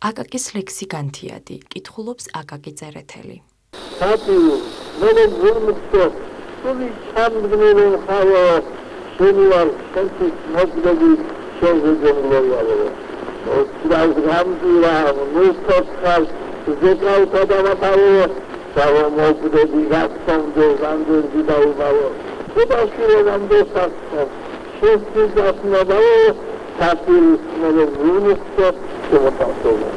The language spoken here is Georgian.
აკაკის ლექსი განთიადი, კითხულობს აკაკი წერეთელი. სატიო, მე ვიმხო, სული ჩამდგმელი ხავა, შენივარ ხელში მოგდები შეზეძლოიარო. ოცდას გამძირა, მუსტოცხალ, ზეკავთა დავატავო, დავო მოგდები გასწონდე, განდერდი დაუბავო. უბავშირო გამდოსახო, შესწიდას ნოდავო, სატიო, მე ვიმხო, შემოთავსოვო.